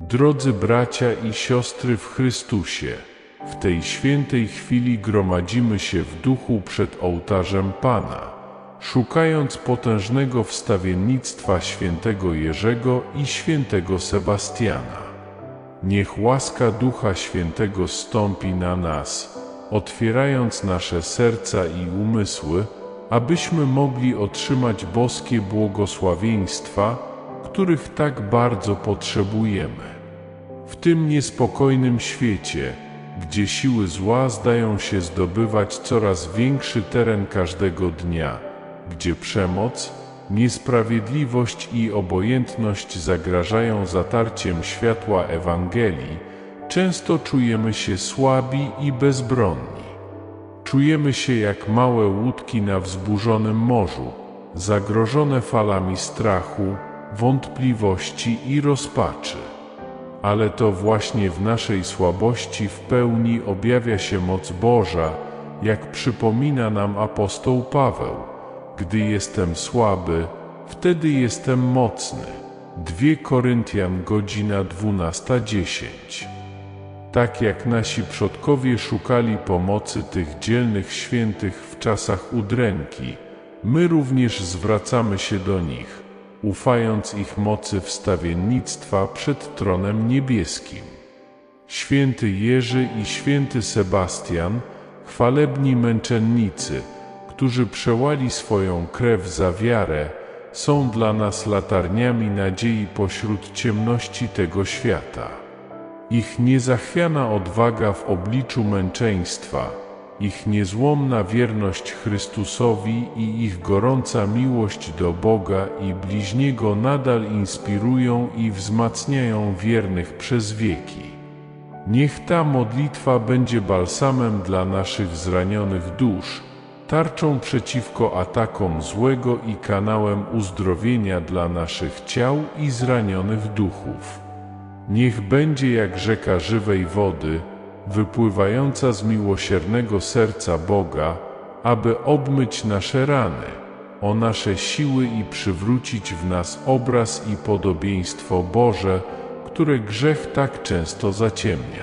Drodzy bracia i siostry w Chrystusie, w tej świętej chwili gromadzimy się w duchu przed ołtarzem Pana, szukając potężnego wstawiennictwa świętego Jerzego i świętego Sebastiana. Niech łaska Ducha Świętego zstąpi na nas, otwierając nasze serca i umysły, abyśmy mogli otrzymać boskie błogosławieństwa, których tak bardzo potrzebujemy. W tym niespokojnym świecie, gdzie siły zła zdają się zdobywać coraz większy teren każdego dnia, gdzie przemoc, niesprawiedliwość i obojętność zagrażają zatarciem światła Ewangelii, często czujemy się słabi i bezbronni. Czujemy się jak małe łódki na wzburzonym morzu, zagrożone falami strachu, wątpliwości i rozpaczy. Ale to właśnie w naszej słabości w pełni objawia się moc Boża, jak przypomina nam apostoł Paweł. Gdy jestem słaby, wtedy jestem mocny. 2 Koryntian, godzina 12:10. Tak jak nasi przodkowie szukali pomocy tych dzielnych świętych w czasach udręki, my również zwracamy się do nich, ufając ich mocy wstawiennictwa przed tronem niebieskim. Święty Jerzy i święty Sebastian, chwalebni męczennicy, którzy przełali swoją krew za wiarę, są dla nas latarniami nadziei pośród ciemności tego świata. Ich niezachwiana odwaga w obliczu męczeństwa, ich niezłomna wierność Chrystusowi i ich gorąca miłość do Boga i bliźniego nadal inspirują i wzmacniają wiernych przez wieki. Niech ta modlitwa będzie balsamem dla naszych zranionych dusz, tarczą przeciwko atakom złego i kanałem uzdrowienia dla naszych ciał i zranionych duchów. Niech będzie jak rzeka żywej wody, wypływająca z miłosiernego serca Boga, aby obmyć nasze rany, o nasze siły i przywrócić w nas obraz i podobieństwo Boże, które grzech tak często zaciemnia.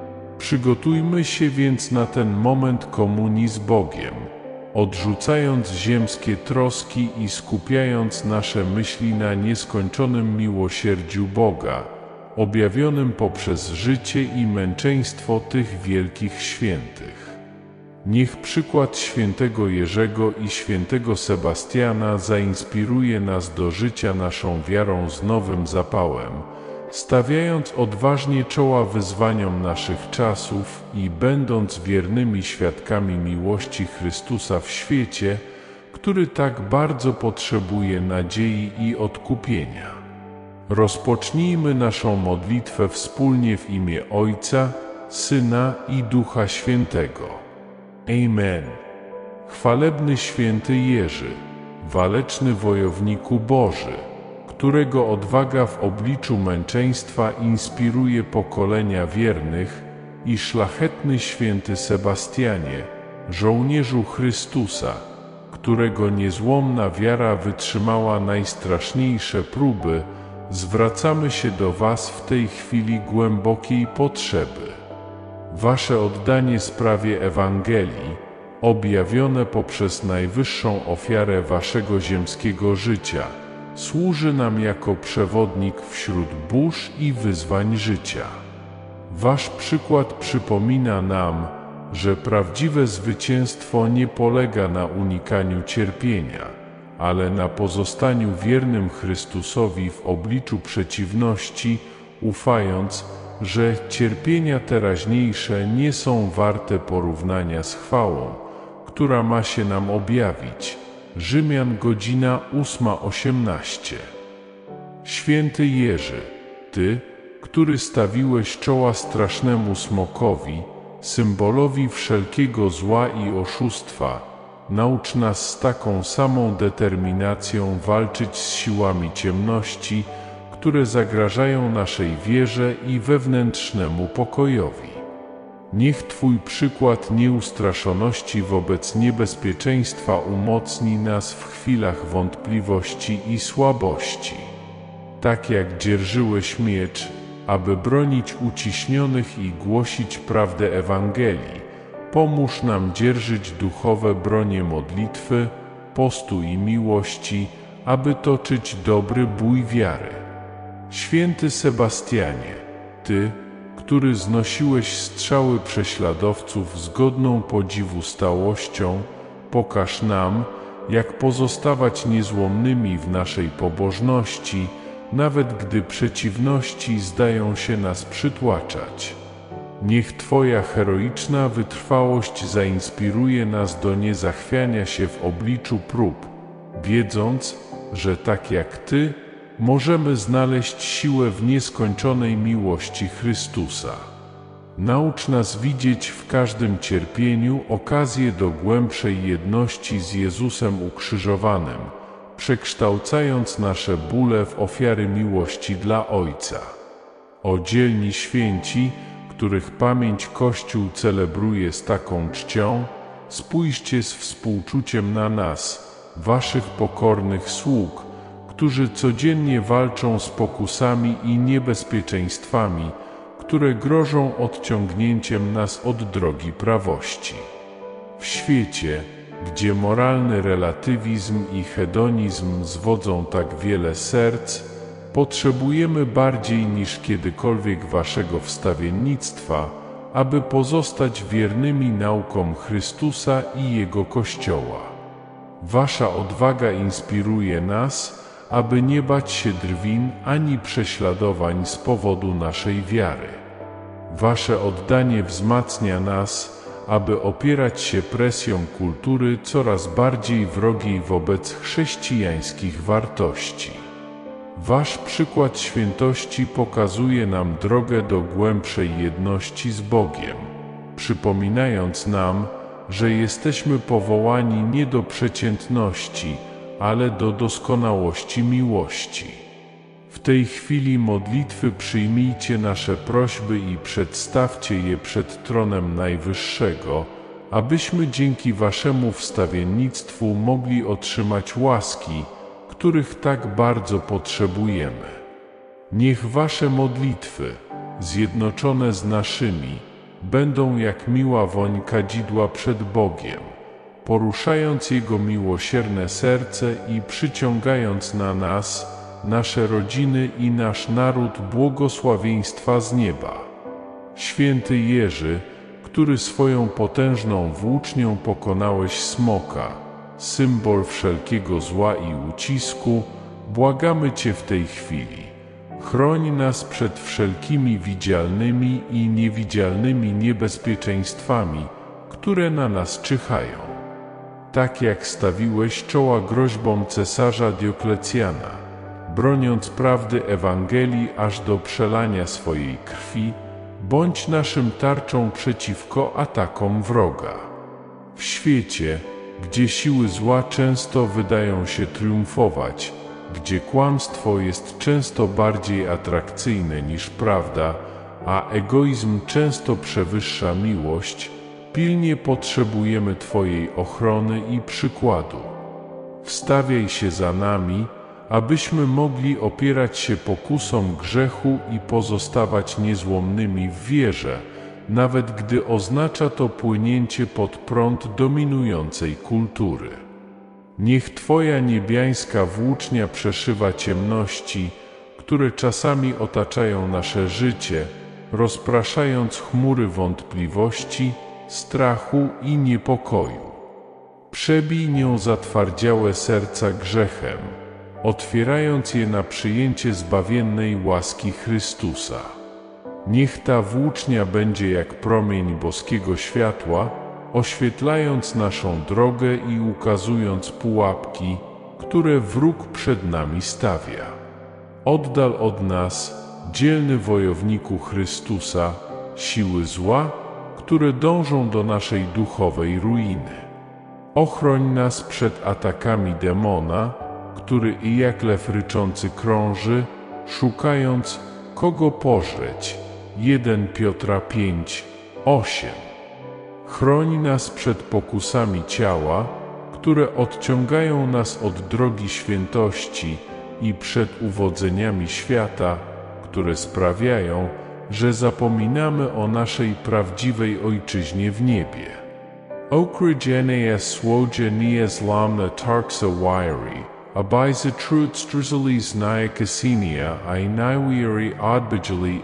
Przygotujmy się więc na ten moment komunii z Bogiem, odrzucając ziemskie troski i skupiając nasze myśli na nieskończonym miłosierdziu Boga, objawionym poprzez życie i męczeństwo tych wielkich świętych. Niech przykład świętego Jerzego i świętego Sebastiana zainspiruje nas do życia naszą wiarą z nowym zapałem, stawiając odważnie czoła wyzwaniom naszych czasów i będąc wiernymi świadkami miłości Chrystusa w świecie, który tak bardzo potrzebuje nadziei i odkupienia. Rozpocznijmy naszą modlitwę wspólnie w imię Ojca, Syna i Ducha Świętego. Amen. Chwalebny święty Jerzy, waleczny wojowniku Boży, którego odwaga w obliczu męczeństwa inspiruje pokolenia wiernych, i szlachetny święty Sebastianie, żołnierzu Chrystusa, którego niezłomna wiara wytrzymała najstraszniejsze próby, zwracamy się do Was w tej chwili głębokiej potrzeby. Wasze oddanie sprawie Ewangelii, objawione poprzez najwyższą ofiarę Waszego ziemskiego życia, służy nam jako przewodnik wśród burz i wyzwań życia. Wasz przykład przypomina nam, że prawdziwe zwycięstwo nie polega na unikaniu cierpienia, ale na pozostaniu wiernym Chrystusowi w obliczu przeciwności, ufając, że cierpienia teraźniejsze nie są warte porównania z chwałą, która ma się nam objawić. Rzymian, godzina 8:18. Święty Jerzy, Ty, który stawiłeś czoła strasznemu smokowi, symbolowi wszelkiego zła i oszustwa, naucz nas z taką samą determinacją walczyć z siłami ciemności, które zagrażają naszej wierze i wewnętrznemu pokojowi. Niech Twój przykład nieustraszoności wobec niebezpieczeństwa umocni nas w chwilach wątpliwości i słabości. Tak jak dzierżyłeś miecz, aby bronić uciśnionych i głosić prawdę Ewangelii. Pomóż nam dzierżyć duchowe bronie modlitwy, postu i miłości, aby toczyć dobry bój wiary. Święty Sebastianie, Ty, który znosiłeś strzały prześladowców z godną podziwu stałością, pokaż nam, jak pozostawać niezłomnymi w naszej pobożności, nawet gdy przeciwności zdają się nas przytłaczać. Niech Twoja heroiczna wytrwałość zainspiruje nas do niezachwiania się w obliczu prób, wiedząc, że tak jak Ty, możemy znaleźć siłę w nieskończonej miłości Chrystusa. Naucz nas widzieć w każdym cierpieniu okazję do głębszej jedności z Jezusem ukrzyżowanym, przekształcając nasze bóle w ofiary miłości dla Ojca. O dzielni święci, których pamięć Kościół celebruje z taką czcią, spójrzcie z współczuciem na nas, Waszych pokornych sług, którzy codziennie walczą z pokusami i niebezpieczeństwami, które grożą odciągnięciem nas od drogi prawości. W świecie, gdzie moralny relatywizm i hedonizm zwodzą tak wiele serc, potrzebujemy bardziej niż kiedykolwiek Waszego wstawiennictwa, aby pozostać wiernymi naukom Chrystusa i Jego Kościoła. Wasza odwaga inspiruje nas, aby nie bać się drwin ani prześladowań z powodu naszej wiary. Wasze oddanie wzmacnia nas, aby opierać się presją kultury coraz bardziej wrogiej wobec chrześcijańskich wartości. Wasz przykład świętości pokazuje nam drogę do głębszej jedności z Bogiem, przypominając nam, że jesteśmy powołani nie do przeciętności, ale do doskonałości miłości. W tej chwili modlitwy przyjmijcie nasze prośby i przedstawcie je przed tronem Najwyższego, abyśmy dzięki Waszemu wstawiennictwu mogli otrzymać łaski, których tak bardzo potrzebujemy. Niech Wasze modlitwy, zjednoczone z naszymi, będą jak miła woń kadzidła przed Bogiem, poruszając Jego miłosierne serce i przyciągając na nas, nasze rodziny i nasz naród błogosławieństwa z nieba. Święty Jerzy, który swoją potężną włócznią pokonałeś smoka, symbol wszelkiego zła i ucisku, błagamy Cię w tej chwili. Chroń nas przed wszelkimi widzialnymi i niewidzialnymi niebezpieczeństwami, które na nas czyhają. Tak jak stawiłeś czoła groźbom cesarza Dioklecjana, broniąc prawdy Ewangelii aż do przelania swojej krwi, bądź naszym tarczą przeciwko atakom wroga. W świecie, gdzie siły zła często wydają się triumfować, gdzie kłamstwo jest często bardziej atrakcyjne niż prawda, a egoizm często przewyższa miłość, pilnie potrzebujemy Twojej ochrony i przykładu. Wstawiaj się za nami, abyśmy mogli opierać się pokusom grzechu i pozostawać niezłomnymi w wierze, nawet gdy oznacza to płynięcie pod prąd dominującej kultury. Niech Twoja niebiańska włócznia przeszywa ciemności, które czasami otaczają nasze życie, rozpraszając chmury wątpliwości, strachu i niepokoju. Przebij nią zatwardziałe serca grzechem, otwierając je na przyjęcie zbawiennej łaski Chrystusa. Niech ta włócznia będzie jak promień boskiego światła, oświetlając naszą drogę i ukazując pułapki, które wróg przed nami stawia. Oddal od nas, dzielny wojowniku Chrystusa, siły zła, które dążą do naszej duchowej ruiny. Ochroń nas przed atakami demona, który i jak lew ryczący krąży, szukając, kogo pożreć. 1 Piotra 5:8. Chroń nas przed pokusami ciała, które odciągają nas od drogi świętości i przed uwodzeniami świata, które sprawiają, że zapominamy o naszej prawdziwej ojczyźnie w niebie. Okryjenie słodzie nie złamne tarksa wiry, abajzy trud strzelis niakasinia i najwieri odbijali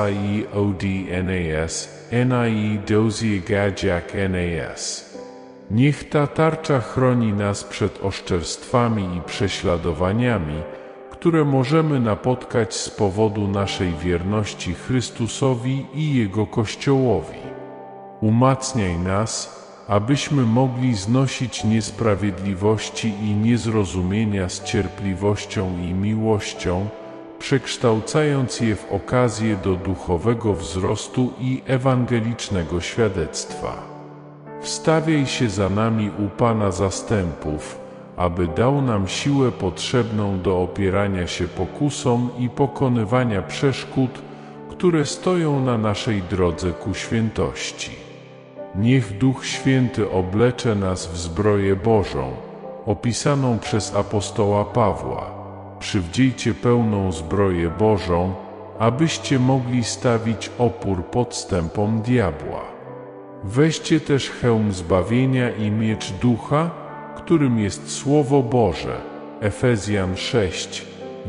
siodnas, nie dozia gadziak nas. Niech ta tarcza chroni nas przed oszczerstwami i prześladowaniami, które możemy napotkać z powodu naszej wierności Chrystusowi i Jego Kościołowi. Umacniaj nas, abyśmy mogli znosić niesprawiedliwości i niezrozumienia z cierpliwością i miłością, przekształcając je w okazję do duchowego wzrostu i ewangelicznego świadectwa. Wstawiaj się za nami u Pana zastępów, aby dał nam siłę potrzebną do opierania się pokusom i pokonywania przeszkód, które stoją na naszej drodze ku świętości. Niech Duch Święty oblecze nas w zbroję Bożą, opisaną przez apostoła Pawła. Przywdziejcie pełną zbroję Bożą, abyście mogli stawić opór podstępom diabła. Weźcie też hełm zbawienia i miecz Ducha, którym jest Słowo Boże. Efezjan 6,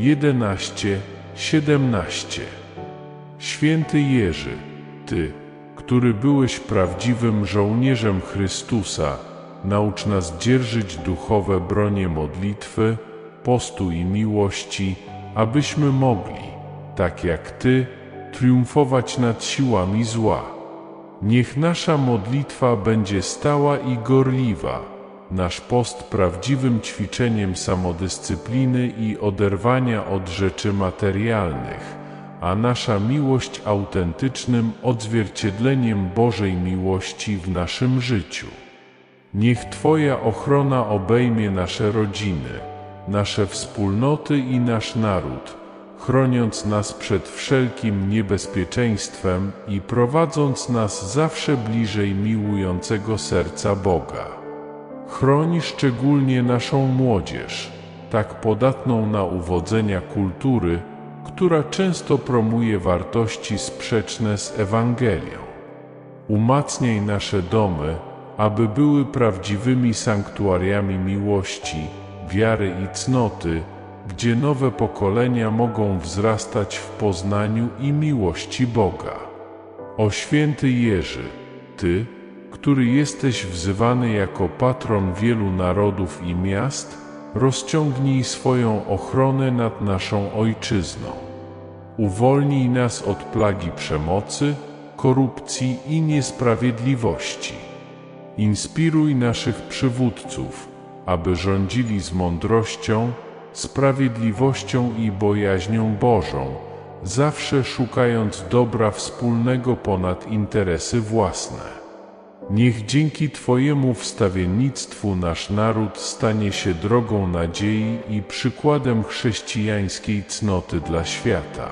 11, 17. Święty Jerzy, Ty, który byłeś prawdziwym żołnierzem Chrystusa, naucz nas dzierżyć duchowe bronie modlitwy, postu i miłości, abyśmy mogli, tak jak Ty, triumfować nad siłami zła. Niech nasza modlitwa będzie stała i gorliwa, nasz post prawdziwym ćwiczeniem samodyscypliny i oderwania od rzeczy materialnych, a nasza miłość autentycznym odzwierciedleniem Bożej miłości w naszym życiu. Niech Twoja ochrona obejmie nasze rodziny, nasze wspólnoty i nasz naród, chroniąc nas przed wszelkim niebezpieczeństwem i prowadząc nas zawsze bliżej miłującego serca Boga. Chroń szczególnie naszą młodzież, tak podatną na uwodzenia kultury, która często promuje wartości sprzeczne z Ewangelią. Umacniaj nasze domy, aby były prawdziwymi sanktuariami miłości, wiary i cnoty, gdzie nowe pokolenia mogą wzrastać w poznaniu i miłości Boga. O święty Jerzy, Ty, który jesteś wzywany jako patron wielu narodów i miast, rozciągnij swoją ochronę nad naszą ojczyzną. Uwolnij nas od plagi przemocy, korupcji i niesprawiedliwości. Inspiruj naszych przywódców, aby rządzili z mądrością, sprawiedliwością i bojaźnią Bożą, zawsze szukając dobra wspólnego ponad interesy własne. Niech dzięki Twojemu wstawiennictwu nasz naród stanie się drogą nadziei i przykładem chrześcijańskiej cnoty dla świata.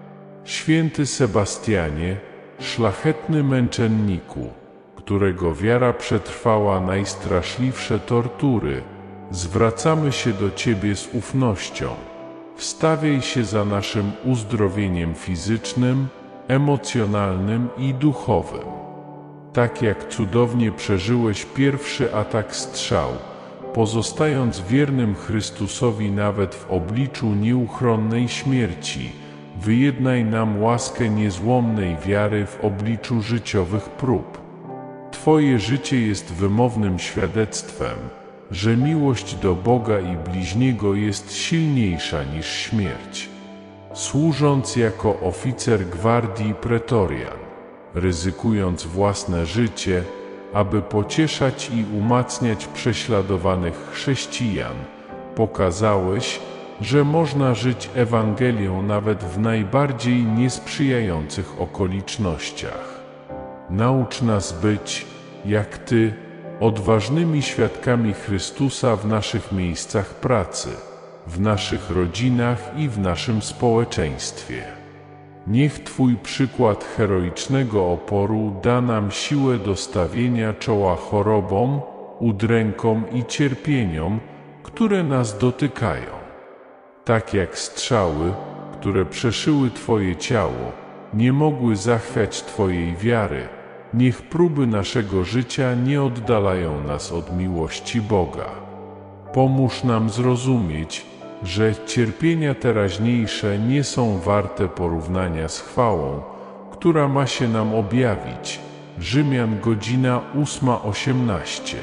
Święty Sebastianie, szlachetny męczenniku, którego wiara przetrwała najstraszliwsze tortury, zwracamy się do Ciebie z ufnością. Wstawiaj się za naszym uzdrowieniem fizycznym, emocjonalnym i duchowym. Tak jak cudownie przeżyłeś pierwszy atak strzał, pozostając wiernym Chrystusowi nawet w obliczu nieuchronnej śmierci, wyjednaj nam łaskę niezłomnej wiary w obliczu życiowych prób. Twoje życie jest wymownym świadectwem, że miłość do Boga i bliźniego jest silniejsza niż śmierć. Służąc jako oficer gwardii pretorian, ryzykując własne życie, aby pocieszać i umacniać prześladowanych chrześcijan, pokazałeś, że można żyć Ewangelią nawet w najbardziej niesprzyjających okolicznościach. Naucz nas być, jak Ty, odważnymi świadkami Chrystusa w naszych miejscach pracy, w naszych rodzinach i w naszym społeczeństwie. Niech Twój przykład heroicznego oporu da nam siłę do stawienia czoła chorobom, udrękom i cierpieniom, które nas dotykają. Tak jak strzały, które przeszyły Twoje ciało, nie mogły zachwiać Twojej wiary, niech próby naszego życia nie oddalają nas od miłości Boga. Pomóż nam zrozumieć, że cierpienia teraźniejsze nie są warte porównania z chwałą, która ma się nam objawić. Rzymian godzina 8:18.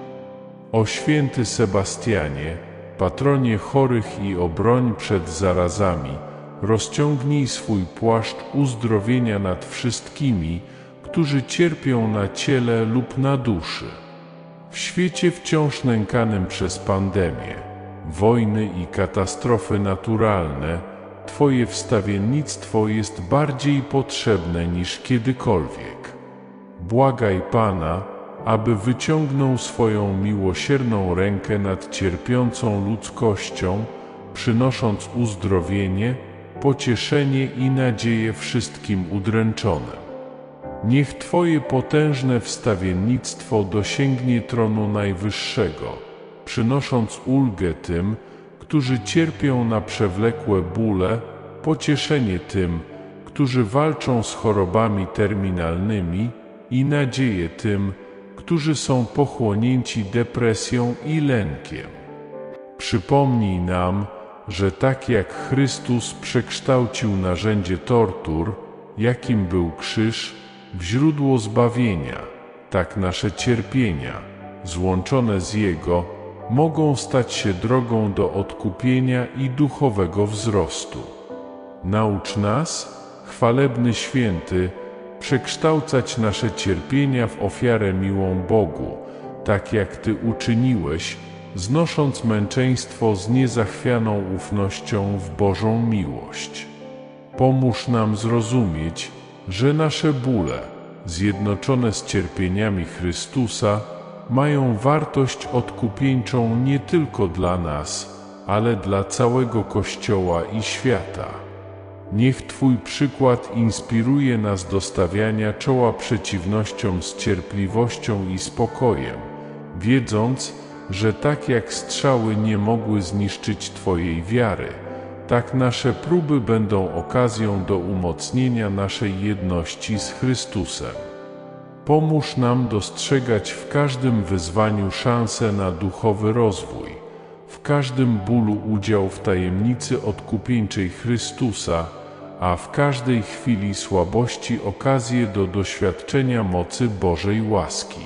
O święty Sebastianie, patronie chorych i obroń przed zarazami, rozciągnij swój płaszcz uzdrowienia nad wszystkimi, którzy cierpią na ciele lub na duszy. W świecie wciąż nękanym przez pandemię, wojny i katastrofy naturalne, Twoje wstawiennictwo jest bardziej potrzebne niż kiedykolwiek. Błagaj Pana, aby wyciągnął swoją miłosierną rękę nad cierpiącą ludzkością, przynosząc uzdrowienie, pocieszenie i nadzieję wszystkim udręczonym. Niech Twoje potężne wstawiennictwo dosięgnie tronu Najwyższego, przynosząc ulgę tym, którzy cierpią na przewlekłe bóle, pocieszenie tym, którzy walczą z chorobami terminalnymi i nadzieję tym, którzy są pochłonięci depresją i lękiem. Przypomnij nam, że tak jak Chrystus przekształcił narzędzie tortur, jakim był krzyż, w źródło zbawienia, tak nasze cierpienia, złączone z Jego, mogą stać się drogą do odkupienia i duchowego wzrostu. Naucz nas, chwalebny święty, przekształcać nasze cierpienia w ofiarę miłą Bogu, tak jak Ty uczyniłeś, znosząc męczeństwo z niezachwianą ufnością w Bożą miłość. Pomóż nam zrozumieć, że nasze bóle, zjednoczone z cierpieniami Chrystusa, mają wartość odkupieńczą nie tylko dla nas, ale dla całego Kościoła i świata. Niech Twój przykład inspiruje nas do stawiania czoła przeciwnościom z cierpliwością i spokojem, wiedząc, że tak jak strzały nie mogły zniszczyć Twojej wiary, tak nasze próby będą okazją do umocnienia naszej jedności z Chrystusem. Pomóż nam dostrzegać w każdym wyzwaniu szansę na duchowy rozwój, w każdym bólu udział w tajemnicy odkupieńczej Chrystusa, a w każdej chwili słabości okazję do doświadczenia mocy Bożej łaski.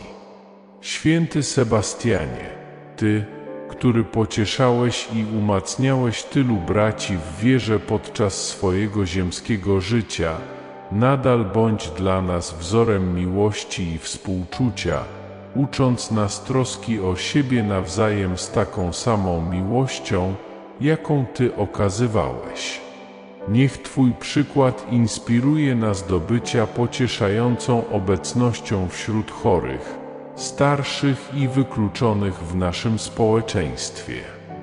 Święty Sebastianie, Ty, który pocieszałeś i umacniałeś tylu braci w wierze podczas swojego ziemskiego życia, nadal bądź dla nas wzorem miłości i współczucia, ucząc nas troski o siebie nawzajem z taką samą miłością, jaką Ty okazywałeś. Niech Twój przykład inspiruje nas do bycia pocieszającą obecnością wśród chorych, starszych i wykluczonych w naszym społeczeństwie.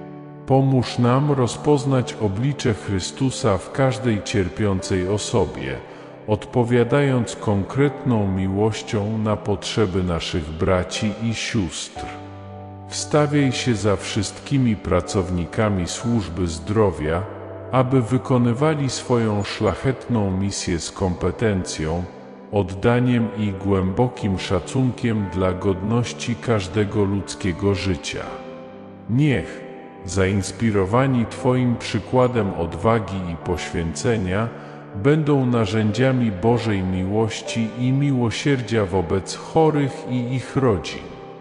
Pomóż nam rozpoznać oblicze Chrystusa w każdej cierpiącej osobie, odpowiadając konkretną miłością na potrzeby naszych braci i sióstr. Wstawiaj się za wszystkimi pracownikami służby zdrowia, aby wykonywali swoją szlachetną misję z kompetencją, oddaniem i głębokim szacunkiem dla godności każdego ludzkiego życia. Niech, zainspirowani Twoim przykładem odwagi i poświęcenia, będą narzędziami Bożej miłości i miłosierdzia wobec chorych i ich rodzin.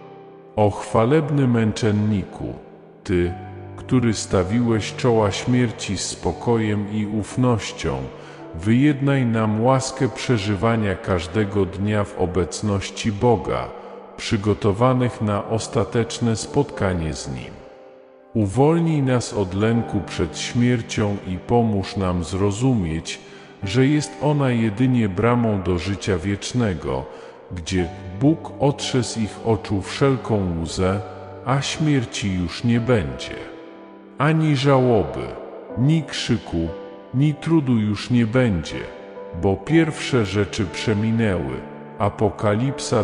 O chwalebny męczenniku, Ty, który stawiłeś czoła śmierci z spokojem i ufnością, wyjednaj nam łaskę przeżywania każdego dnia w obecności Boga, przygotowanych na ostateczne spotkanie z Nim. Uwolnij nas od lęku przed śmiercią i pomóż nam zrozumieć, że jest ona jedynie bramą do życia wiecznego, gdzie Bóg otrze z ich oczu wszelką łzę, a śmierci już nie będzie. Ani żałoby, ni krzyku, ni trudu już nie będzie, bo pierwsze rzeczy przeminęły. Apokalipsa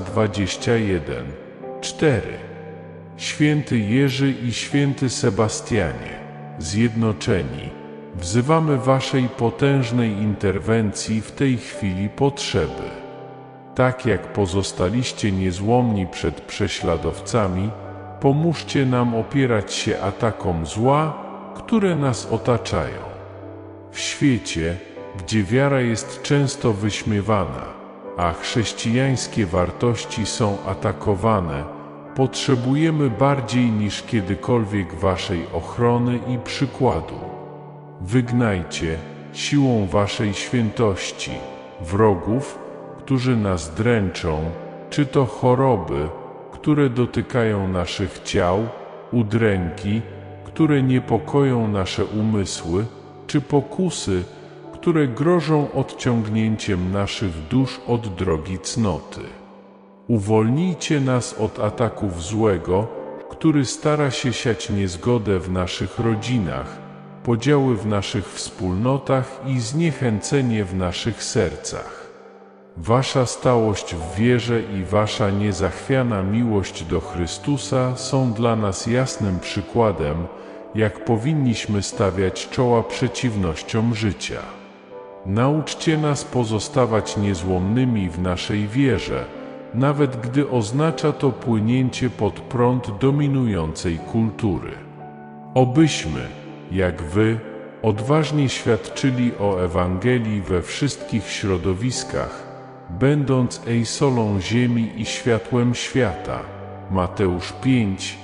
21:4. Święty Jerzy i święty Sebastianie, zjednoczeni, wzywamy Waszej potężnej interwencji w tej chwili potrzeby. Tak jak pozostaliście niezłomni przed prześladowcami, pomóżcie nam opierać się atakom zła, które nas otaczają. W świecie, gdzie wiara jest często wyśmiewana, a chrześcijańskie wartości są atakowane, potrzebujemy bardziej niż kiedykolwiek Waszej ochrony i przykładu. Wygnajcie, siłą Waszej świętości, wrogów, którzy nas dręczą, czy to choroby, które dotykają naszych ciał, udręki, które niepokoją nasze umysły, czy pokusy, które grożą odciągnięciem naszych dusz od drogi cnoty. Uwolnijcie nas od ataków złego, który stara się siać niezgodę w naszych rodzinach, podziały w naszych wspólnotach i zniechęcenie w naszych sercach. Wasza stałość w wierze i Wasza niezachwiana miłość do Chrystusa są dla nas jasnym przykładem, jak powinniśmy stawiać czoła przeciwnościom życia. Nauczcie nas pozostawać niezłomnymi w naszej wierze, nawet gdy oznacza to płynięcie pod prąd dominującej kultury. Obyśmy, jak Wy, odważnie świadczyli o Ewangelii we wszystkich środowiskach, będąc solą ziemi i światłem świata. Mateusz 5,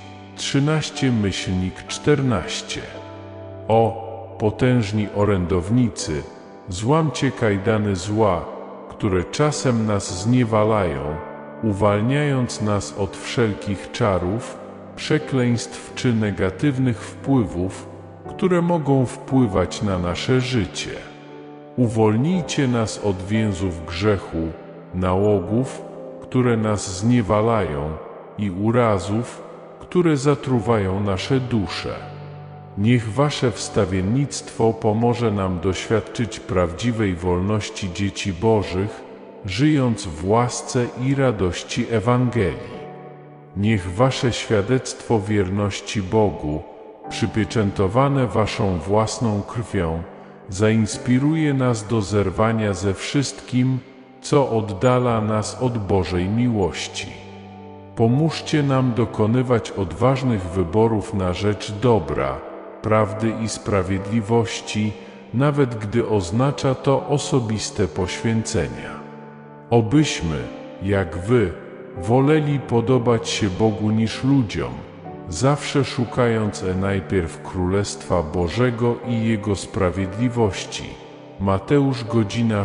13-14. O, potężni orędownicy, złamcie kajdany zła, które czasem nas zniewalają, uwalniając nas od wszelkich czarów, przekleństw czy negatywnych wpływów, które mogą wpływać na nasze życie. Uwolnijcie nas od więzów grzechu, nałogów, które nas zniewalają, i urazów, które zatruwają nasze dusze. Niech Wasze wstawiennictwo pomoże nam doświadczyć prawdziwej wolności dzieci Bożych, żyjąc w łasce i radości Ewangelii. Niech Wasze świadectwo wierności Bogu, przypieczętowane Waszą własną krwią, zainspiruje nas do zerwania ze wszystkim, co oddala nas od Bożej miłości. Pomóżcie nam dokonywać odważnych wyborów na rzecz dobra, prawdy i sprawiedliwości, nawet gdy oznacza to osobiste poświęcenia. Obyśmy, jak Wy, woleli podobać się Bogu niż ludziom, zawsze szukając najpierw Królestwa Bożego i Jego sprawiedliwości. Mateusz, godzina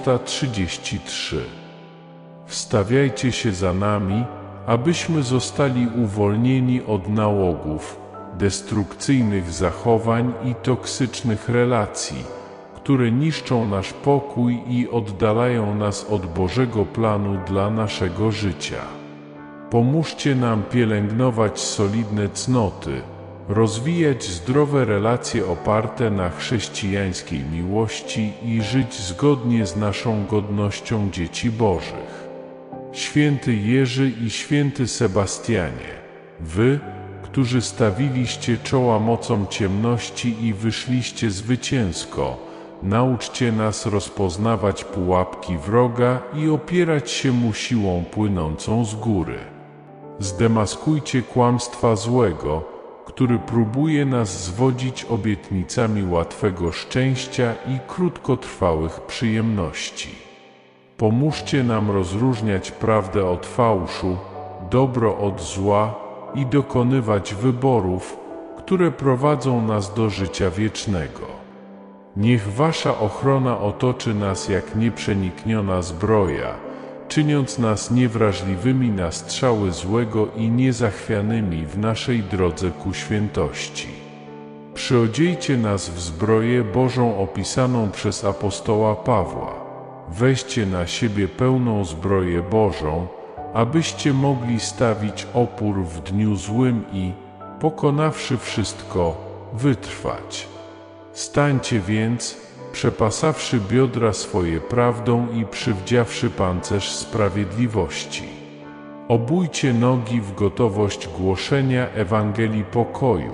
6:33. Wstawiajcie się za nami, abyśmy zostali uwolnieni od nałogów, destrukcyjnych zachowań i toksycznych relacji, które niszczą nasz pokój i oddalają nas od Bożego planu dla naszego życia. Pomóżcie nam pielęgnować solidne cnoty, rozwijać zdrowe relacje oparte na chrześcijańskiej miłości i żyć zgodnie z naszą godnością dzieci Bożych. Święty Jerzy i święty Sebastianie, Wy, którzy stawiliście czoła mocom ciemności i wyszliście zwycięsko, nauczcie nas rozpoznawać pułapki wroga i opierać się mu siłą płynącą z góry. Zdemaskujcie kłamstwa złego, który próbuje nas zwodzić obietnicami łatwego szczęścia i krótkotrwałych przyjemności. Pomóżcie nam rozróżniać prawdę od fałszu, dobro od zła i dokonywać wyborów, które prowadzą nas do życia wiecznego. Niech Wasza ochrona otoczy nas jak nieprzenikniona zbroja, czyniąc nas niewrażliwymi na strzały złego i niezachwianymi w naszej drodze ku świętości. Przyodziejcie nas w zbroję Bożą opisaną przez apostoła Pawła. Weźcie na siebie pełną zbroję Bożą, abyście mogli stawić opór w dniu złym i, pokonawszy wszystko, wytrwać. Stańcie więc, przepasawszy biodra swoje prawdą i przywdziawszy pancerz sprawiedliwości. Obujcie nogi w gotowość głoszenia Ewangelii pokoju.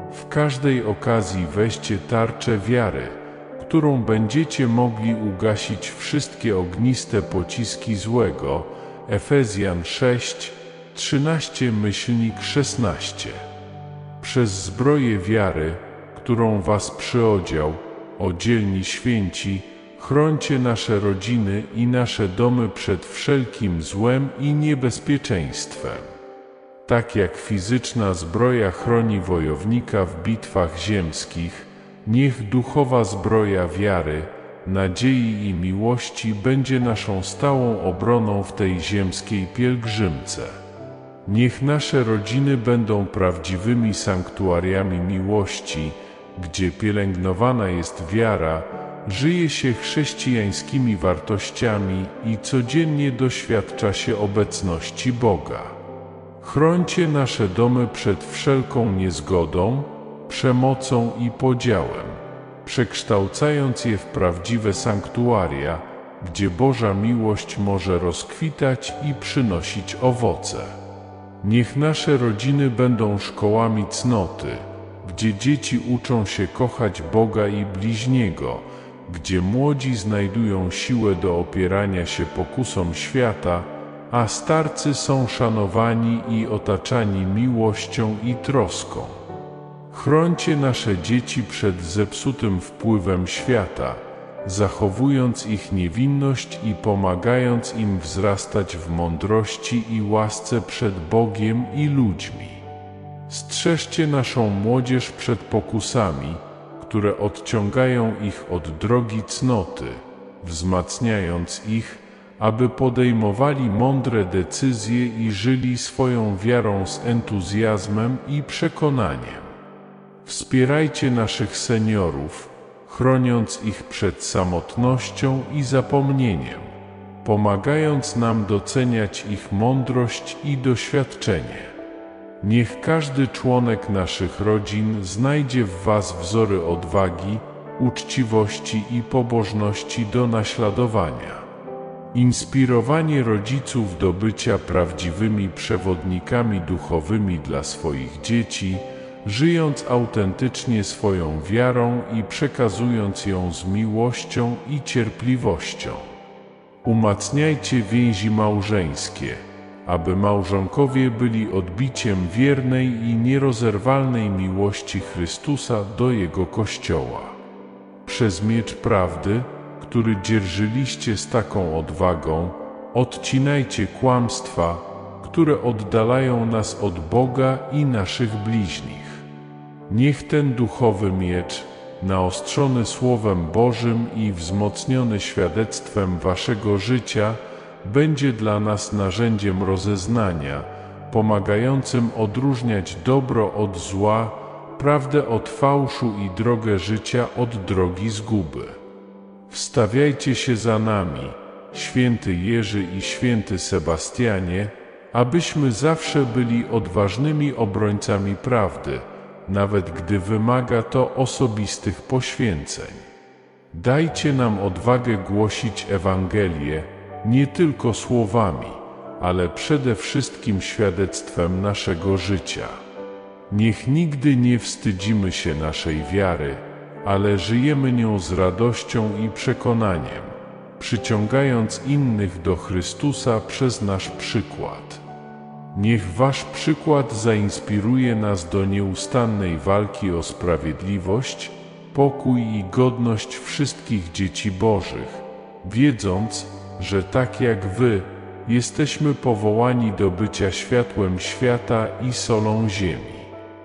W każdej okazji weźcie tarczę wiary, którą będziecie mogli ugasić wszystkie ogniste pociski złego. Efezjan 6, 13-16. Przez zbroję wiary, którą was przyodział, o dzielni święci, chrońcie nasze rodziny i nasze domy przed wszelkim złem i niebezpieczeństwem. Tak jak fizyczna zbroja chroni wojownika w bitwach ziemskich, niech duchowa zbroja wiary, nadziei i miłości będzie naszą stałą obroną w tej ziemskiej pielgrzymce. Niech nasze rodziny będą prawdziwymi sanktuariami miłości, gdzie pielęgnowana jest wiara, żyje się chrześcijańskimi wartościami i codziennie doświadcza się obecności Boga. Chrońcie nasze domy przed wszelką niezgodą, przemocą i podziałem, przekształcając je w prawdziwe sanktuaria, gdzie Boża miłość może rozkwitać i przynosić owoce. Niech nasze rodziny będą szkołami cnoty, gdzie dzieci uczą się kochać Boga i bliźniego, gdzie młodzi znajdują siłę do opierania się pokusom świata, a starcy są szanowani i otaczani miłością i troską. Chrońcie nasze dzieci przed zepsutym wpływem świata, zachowując ich niewinność i pomagając im wzrastać w mądrości i łasce przed Bogiem i ludźmi. Strzeżcie naszą młodzież przed pokusami, które odciągają ich od drogi cnoty, wzmacniając ich, aby podejmowali mądre decyzje i żyli swoją wiarą z entuzjazmem i przekonaniem. Wspierajcie naszych seniorów, chroniąc ich przed samotnością i zapomnieniem, pomagając nam doceniać ich mądrość i doświadczenie. Niech każdy członek naszych rodzin znajdzie w was wzory odwagi, uczciwości i pobożności do naśladowania. Inspirowanie rodziców do bycia prawdziwymi przewodnikami duchowymi dla swoich dzieci, żyjąc autentycznie swoją wiarą i przekazując ją z miłością i cierpliwością. Umacniajcie więzi małżeńskie, aby małżonkowie byli odbiciem wiernej i nierozerwalnej miłości Chrystusa do Jego Kościoła. Przez miecz prawdy, który dzierżyliście z taką odwagą, odcinajcie kłamstwa, które oddalają nas od Boga i naszych bliźnich. Niech ten duchowy miecz, naostrzony Słowem Bożym i wzmocniony świadectwem waszego życia, będzie dla nas narzędziem rozeznania, pomagającym odróżniać dobro od zła, prawdę od fałszu i drogę życia od drogi zguby. Wstawiajcie się za nami, święty Jerzy i święty Sebastianie, abyśmy zawsze byli odważnymi obrońcami prawdy, nawet gdy wymaga to osobistych poświęceń. Dajcie nam odwagę głosić Ewangelię, nie tylko słowami, ale przede wszystkim świadectwem naszego życia. Niech nigdy nie wstydzimy się naszej wiary, ale żyjemy nią z radością i przekonaniem, przyciągając innych do Chrystusa przez nasz przykład. Niech wasz przykład zainspiruje nas do nieustannej walki o sprawiedliwość, pokój i godność wszystkich dzieci Bożych, wiedząc, że tak jak wy, jesteśmy powołani do bycia światłem świata i solą ziemi.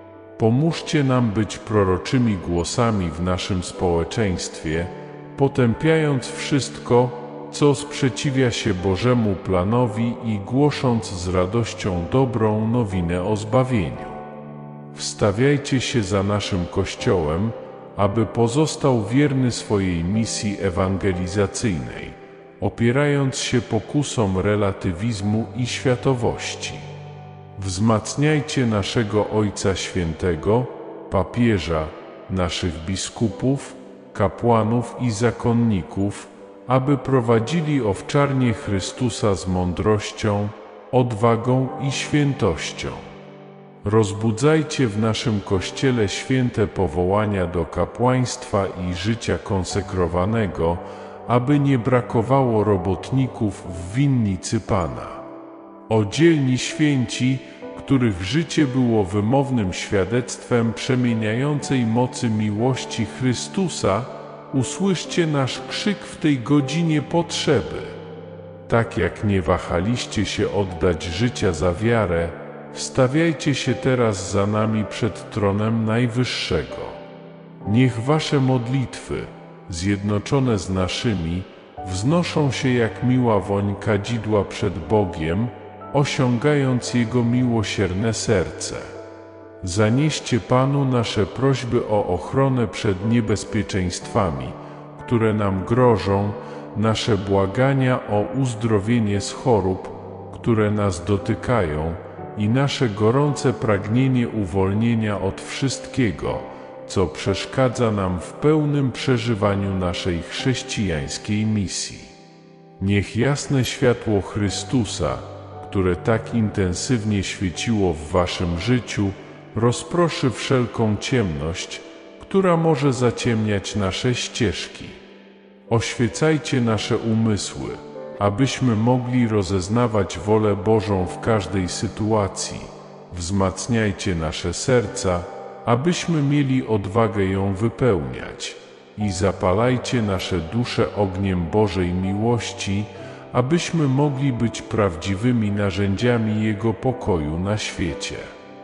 Pomóżcie nam być proroczymi głosami w naszym społeczeństwie, potępiając wszystko, co sprzeciwia się Bożemu planowi i głosząc z radością dobrą nowinę o zbawieniu. Wstawiajcie się za naszym Kościołem, aby pozostał wierny swojej misji ewangelizacyjnej, opierając się pokusom relatywizmu i światowości. Wzmacniajcie naszego Ojca Świętego, papieża, naszych biskupów, kapłanów i zakonników, aby prowadzili owczarnię Chrystusa z mądrością, odwagą i świętością. Rozbudzajcie w naszym Kościele święte powołania do kapłaństwa i życia konsekrowanego, aby nie brakowało robotników w winnicy Pana. O dzielni święci, których życie było wymownym świadectwem przemieniającej mocy miłości Chrystusa, usłyszcie nasz krzyk w tej godzinie potrzeby. Tak jak nie wahaliście się oddać życia za wiarę, wstawiajcie się teraz za nami przed tronem Najwyższego. Niech wasze modlitwy, zjednoczone z naszymi, wznoszą się jak miła woń kadzidła przed Bogiem, osiągając Jego miłosierne serce. Zanieście Panu nasze prośby o ochronę przed niebezpieczeństwami, które nam grożą, nasze błagania o uzdrowienie z chorób, które nas dotykają, i nasze gorące pragnienie uwolnienia od wszystkiego, co przeszkadza nam w pełnym przeżywaniu naszej chrześcijańskiej misji. Niech jasne światło Chrystusa, które tak intensywnie świeciło w waszym życiu, rozproszy wszelką ciemność, która może zaciemniać nasze ścieżki. Oświecajcie nasze umysły, abyśmy mogli rozeznawać wolę Bożą w każdej sytuacji. Wzmacniajcie nasze serca, abyśmy mieli odwagę ją wypełniać. I zapalajcie nasze dusze ogniem Bożej miłości, abyśmy mogli być prawdziwymi narzędziami Jego pokoju na świecie.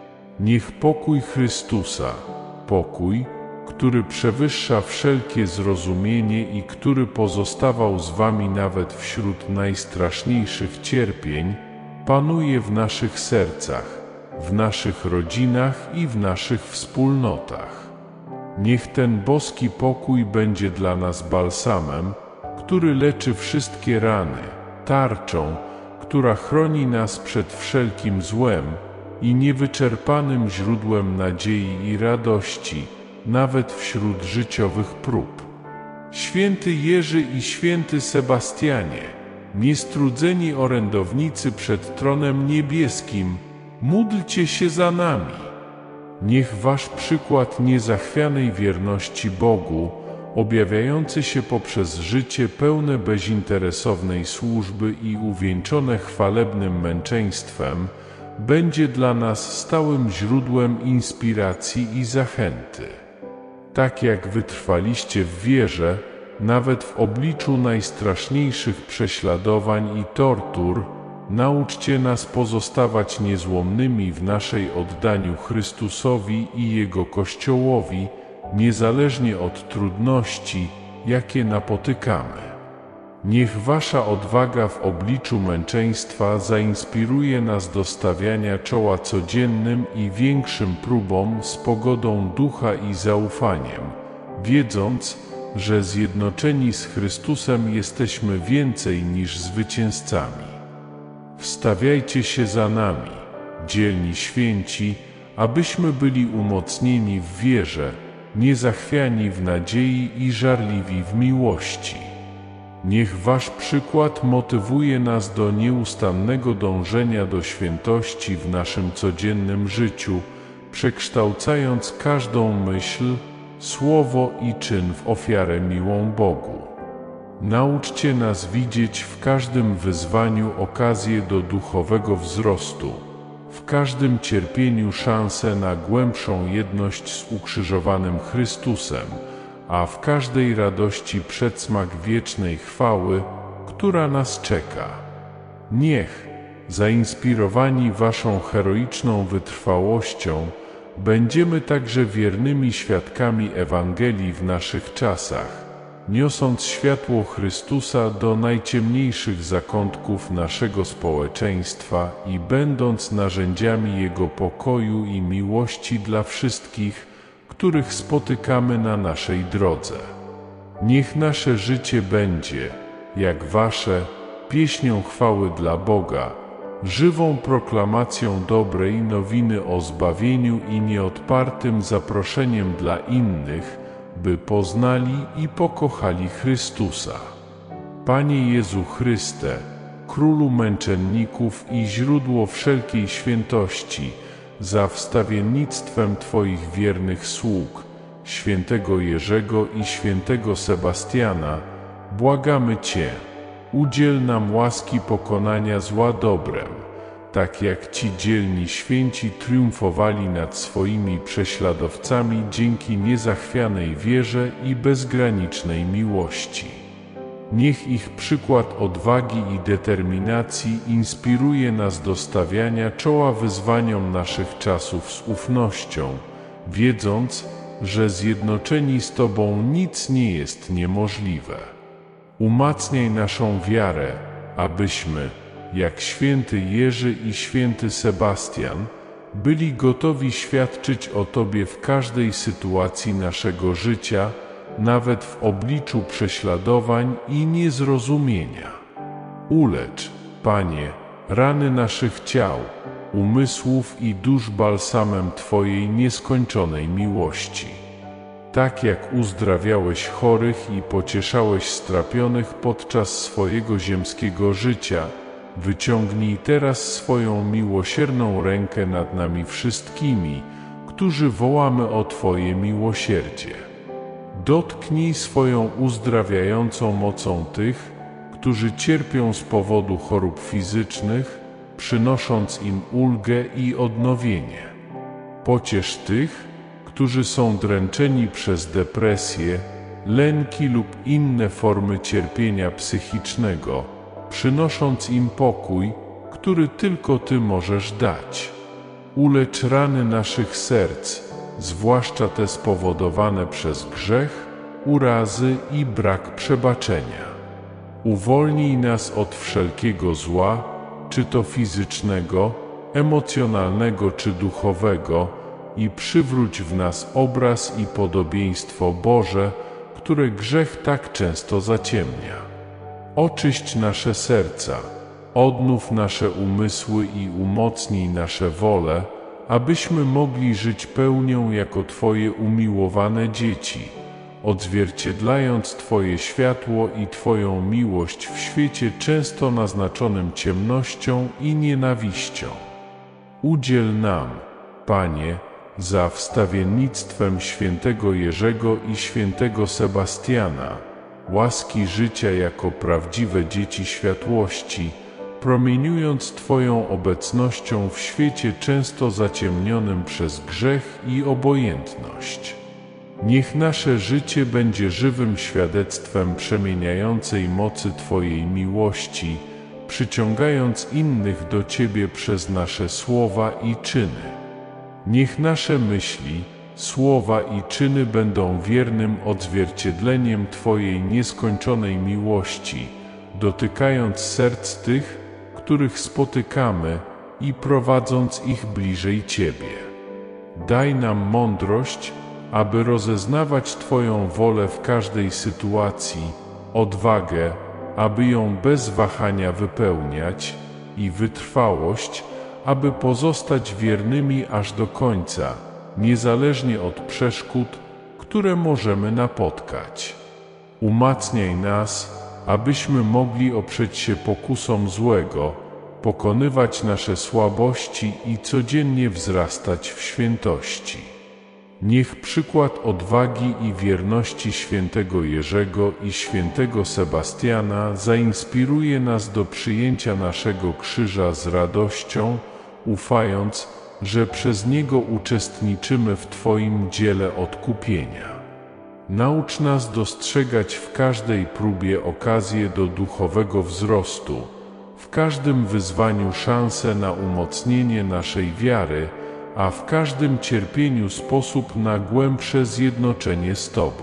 Niech pokój Chrystusa, pokój, który przewyższa wszelkie zrozumienie i który pozostawał z wami nawet wśród najstraszniejszych cierpień, panuje w naszych sercach, w naszych rodzinach i w naszych wspólnotach. Niech ten boski pokój będzie dla nas balsamem, który leczy wszystkie rany, tarczą, która chroni nas przed wszelkim złem i niewyczerpanym źródłem nadziei i radości, nawet wśród życiowych prób. Święty Jerzy i święty Sebastianie, niestrudzeni orędownicy przed tronem niebieskim, módlcie się za nami. Niech wasz przykład niezachwianej wierności Bogu, objawiający się poprzez życie pełne bezinteresownej służby i uwieńczone chwalebnym męczeństwem, będzie dla nas stałym źródłem inspiracji i zachęty. Tak jak wytrwaliście w wierze, nawet w obliczu najstraszniejszych prześladowań i tortur, nauczcie nas pozostawać niezłomnymi w naszej oddaniu Chrystusowi i Jego Kościołowi, niezależnie od trudności, jakie napotykamy. Niech wasza odwaga w obliczu męczeństwa zainspiruje nas do stawiania czoła codziennym i większym próbom z pogodą ducha i zaufaniem, wiedząc, że zjednoczeni z Chrystusem jesteśmy więcej niż zwycięzcami. Wstawiajcie się za nami, dzielni święci, abyśmy byli umocnieni w wierze, niezachwiani w nadziei i żarliwi w miłości. Niech wasz przykład motywuje nas do nieustannego dążenia do świętości w naszym codziennym życiu, przekształcając każdą myśl, słowo i czyn w ofiarę miłą Bogu. Nauczcie nas widzieć w każdym wyzwaniu okazję do duchowego wzrostu, w każdym cierpieniu szansę na głębszą jedność z ukrzyżowanym Chrystusem, a w każdej radości przedsmak wiecznej chwały, która nas czeka. Niech, zainspirowani waszą heroiczną wytrwałością, będziemy także wiernymi świadkami Ewangelii w naszych czasach, niosąc światło Chrystusa do najciemniejszych zakątków naszego społeczeństwa i będąc narzędziami Jego pokoju i miłości dla wszystkich, których spotykamy na naszej drodze. Niech nasze życie będzie, jak wasze, pieśnią chwały dla Boga, żywą proklamacją dobrej nowiny o zbawieniu i nieodpartym zaproszeniem dla innych, by poznali i pokochali Chrystusa. Panie Jezu Chryste, Królu męczenników i źródło wszelkiej świętości, za wstawiennictwem Twoich wiernych sług, świętego Jerzego i świętego Sebastiana, błagamy Cię, udziel nam łaski pokonania zła dobrem, tak jak ci dzielni święci triumfowali nad swoimi prześladowcami dzięki niezachwianej wierze i bezgranicznej miłości. Niech ich przykład odwagi i determinacji inspiruje nas do stawiania czoła wyzwaniom naszych czasów z ufnością, wiedząc, że zjednoczeni z Tobą nic nie jest niemożliwe. Umacniaj naszą wiarę, abyśmy, jak święty Jerzy i święty Sebastian, byli gotowi świadczyć o Tobie w każdej sytuacji naszego życia, nawet w obliczu prześladowań i niezrozumienia. Ulecz, Panie, rany naszych ciał, umysłów i dusz balsamem Twojej nieskończonej miłości. Tak jak uzdrawiałeś chorych i pocieszałeś strapionych podczas swojego ziemskiego życia, wyciągnij teraz swoją miłosierną rękę nad nami wszystkimi, którzy wołamy o Twoje miłosierdzie. Dotknij swoją uzdrawiającą mocą tych, którzy cierpią z powodu chorób fizycznych, przynosząc im ulgę i odnowienie. Pociesz tych, którzy są dręczeni przez depresję, lęki lub inne formy cierpienia psychicznego, przynosząc im pokój, który tylko Ty możesz dać. Ulecz rany naszych serc, zwłaszcza te spowodowane przez grzech, urazy i brak przebaczenia. Uwolnij nas od wszelkiego zła, czy to fizycznego, emocjonalnego czy duchowego, i przywróć w nas obraz i podobieństwo Boże, które grzech tak często zaciemnia. Oczyść nasze serca, odnów nasze umysły i umocnij nasze wole, abyśmy mogli żyć pełnią jako Twoje umiłowane dzieci, odzwierciedlając Twoje światło i Twoją miłość w świecie często naznaczonym ciemnością i nienawiścią. Udziel nam, Panie, za wstawiennictwem świętego Jerzego i świętego Sebastiana, łaski życia jako prawdziwe dzieci światłości, promieniując Twoją obecnością w świecie często zaciemnionym przez grzech i obojętność. Niech nasze życie będzie żywym świadectwem przemieniającej mocy Twojej miłości, przyciągając innych do Ciebie przez nasze słowa i czyny. Niech nasze myśli, słowa i czyny będą wiernym odzwierciedleniem Twojej nieskończonej miłości, dotykając serc tych, których spotykamy i prowadząc ich bliżej Ciebie. Daj nam mądrość, aby rozeznawać Twoją wolę w każdej sytuacji, odwagę, aby ją bez wahania wypełniać, i wytrwałość, aby pozostać wiernymi aż do końca, niezależnie od przeszkód, które możemy napotkać. Umacniaj nas, abyśmy mogli oprzeć się pokusom złego, pokonywać nasze słabości i codziennie wzrastać w świętości. Niech przykład odwagi i wierności świętego Jerzego i świętego Sebastiana zainspiruje nas do przyjęcia naszego krzyża z radością, ufając, że przez niego uczestniczymy w Twoim dziele odkupienia. Naucz nas dostrzegać w każdej próbie okazję do duchowego wzrostu, w każdym wyzwaniu szansę na umocnienie naszej wiary, a w każdym cierpieniu sposób na głębsze zjednoczenie z Tobą.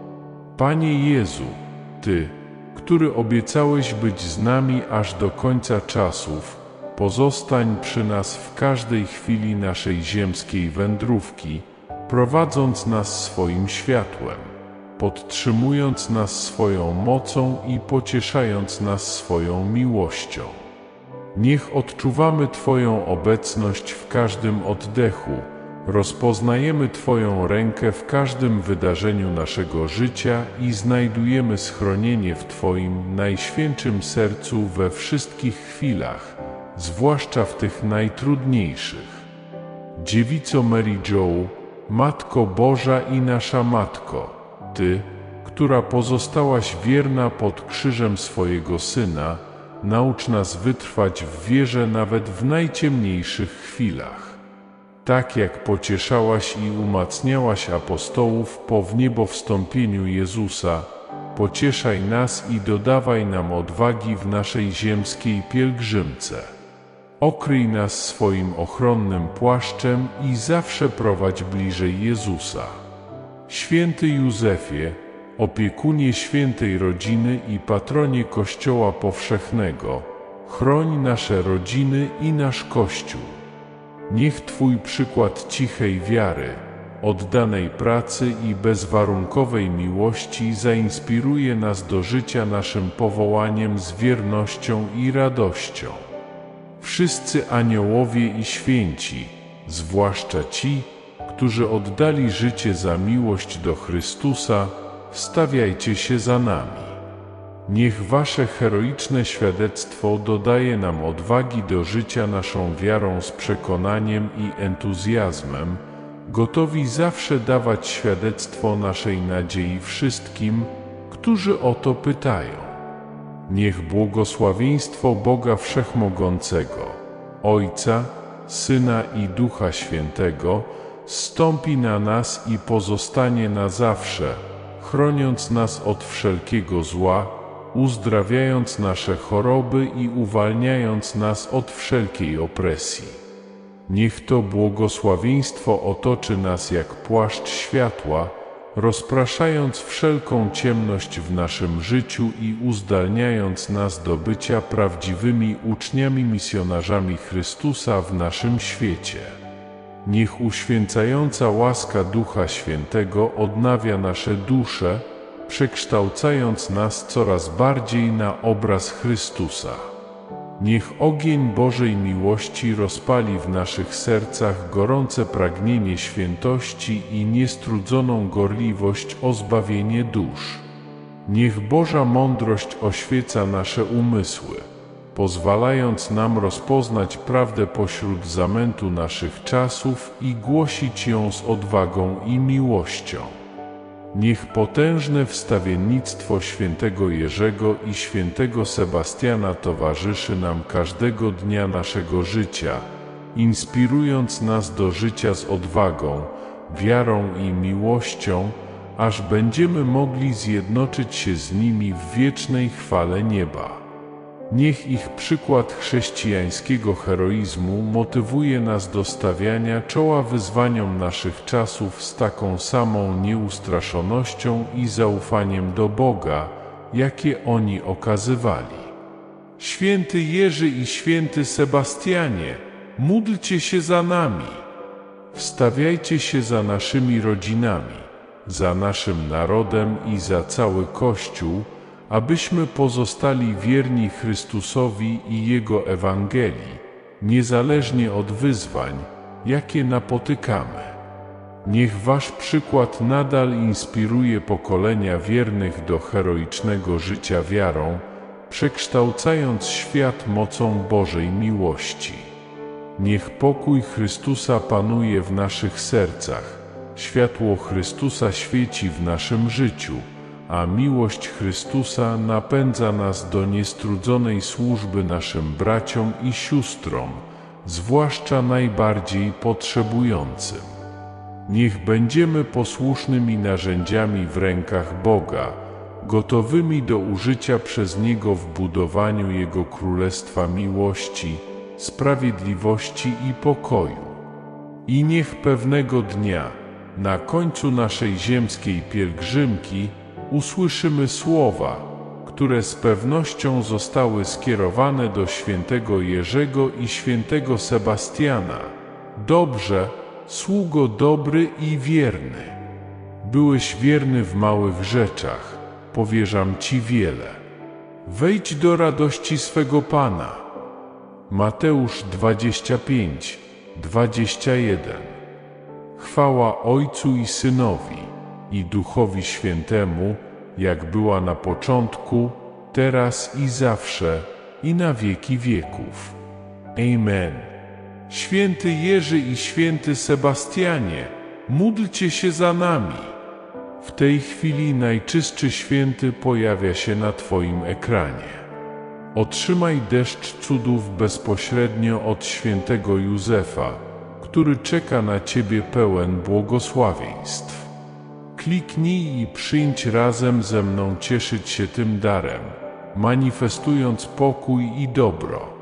Panie Jezu, Ty, który obiecałeś być z nami aż do końca czasów, pozostań przy nas w każdej chwili naszej ziemskiej wędrówki, prowadząc nas swoim światłem, podtrzymując nas swoją mocą i pocieszając nas swoją miłością. Niech odczuwamy Twoją obecność w każdym oddechu, rozpoznajemy Twoją rękę w każdym wydarzeniu naszego życia i znajdujemy schronienie w Twoim najświętszym sercu we wszystkich chwilach, zwłaszcza w tych najtrudniejszych. Dziewico Mary Jo, Matko Boża i nasza Matko, Ty, która pozostałaś wierna pod krzyżem swojego Syna, naucz nas wytrwać w wierze nawet w najciemniejszych chwilach. Tak jak pocieszałaś i umacniałaś apostołów po wniebowstąpieniu Jezusa, pocieszaj nas i dodawaj nam odwagi w naszej ziemskiej pielgrzymce. Okryj nas swoim ochronnym płaszczem i zawsze prowadź bliżej Jezusa. Święty Józefie, opiekunie świętej rodziny i patronie Kościoła powszechnego, chroń nasze rodziny i nasz Kościół. Niech Twój przykład cichej wiary, oddanej pracy i bezwarunkowej miłości zainspiruje nas do życia naszym powołaniem z wiernością i radością. Wszyscy aniołowie i święci, zwłaszcza ci, którzy oddali życie za miłość do Chrystusa, wstawiajcie się za nami. Niech Wasze heroiczne świadectwo dodaje nam odwagi do życia naszą wiarą z przekonaniem i entuzjazmem, gotowi zawsze dawać świadectwo naszej nadziei wszystkim, którzy o to pytają. Niech błogosławieństwo Boga Wszechmogącego, Ojca, Syna i Ducha Świętego zstąpi na nas i pozostanie na zawsze, chroniąc nas od wszelkiego zła, uzdrawiając nasze choroby i uwalniając nas od wszelkiej opresji. Niech to błogosławieństwo otoczy nas jak płaszcz światła, rozpraszając wszelką ciemność w naszym życiu i uzdalniając nas do bycia prawdziwymi uczniami misjonarzami Chrystusa w naszym świecie. Niech uświęcająca łaska Ducha Świętego odnawia nasze dusze, przekształcając nas coraz bardziej na obraz Chrystusa. Niech ogień Bożej miłości rozpali w naszych sercach gorące pragnienie świętości i niestrudzoną gorliwość o zbawienie dusz. Niech Boża mądrość oświeca nasze umysły, pozwalając nam rozpoznać prawdę pośród zamętu naszych czasów i głosić ją z odwagą i miłością. Niech potężne wstawiennictwo świętego Jerzego i świętego Sebastiana towarzyszy nam każdego dnia naszego życia, inspirując nas do życia z odwagą, wiarą i miłością, aż będziemy mogli zjednoczyć się z nimi w wiecznej chwale nieba. Niech ich przykład chrześcijańskiego heroizmu motywuje nas do stawiania czoła wyzwaniom naszych czasów z taką samą nieustraszonością i zaufaniem do Boga, jakie oni okazywali. Święty Jerzy i święty Sebastianie, módlcie się za nami. Wstawiajcie się za naszymi rodzinami, za naszym narodem i za cały Kościół, abyśmy pozostali wierni Chrystusowi i Jego Ewangelii, niezależnie od wyzwań, jakie napotykamy. Niech Wasz przykład nadal inspiruje pokolenia wiernych do heroicznego życia wiarą, przekształcając świat mocą Bożej miłości. Niech pokój Chrystusa panuje w naszych sercach, światło Chrystusa świeci w naszym życiu, a miłość Chrystusa napędza nas do niestrudzonej służby naszym braciom i siostrom, zwłaszcza najbardziej potrzebującym. Niech będziemy posłusznymi narzędziami w rękach Boga, gotowymi do użycia przez Niego w budowaniu Jego Królestwa miłości, sprawiedliwości i pokoju. I niech pewnego dnia, na końcu naszej ziemskiej pielgrzymki, usłyszymy słowa, które z pewnością zostały skierowane do świętego Jerzego i świętego Sebastiana. Dobrze, sługo dobry i wierny. Byłeś wierny w małych rzeczach, powierzam Ci wiele. Wejdź do radości swego Pana. Mateusz 25, 21. Chwała Ojcu i Synowi, i Duchowi Świętemu, jak była na początku, teraz i zawsze, i na wieki wieków. Amen. Święty Jerzy i święty Sebastianie, módlcie się za nami. W tej chwili najczystszy święty pojawia się na Twoim ekranie. Otrzymaj deszcz cudów bezpośrednio od świętego Józefa, który czeka na Ciebie pełen błogosławieństw. Kliknij i przyjdź razem ze mną cieszyć się tym darem, manifestując pokój i dobro.